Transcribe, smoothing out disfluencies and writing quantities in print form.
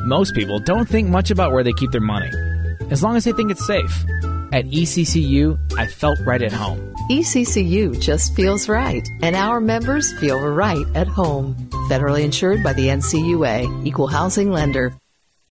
Most people don't think much about where they keep their money, as long as they think it's safe. At ECCU, I felt right at home. ECCU just feels right, and our members feel right at home. Federally insured by the NCUA, Equal Housing Lender.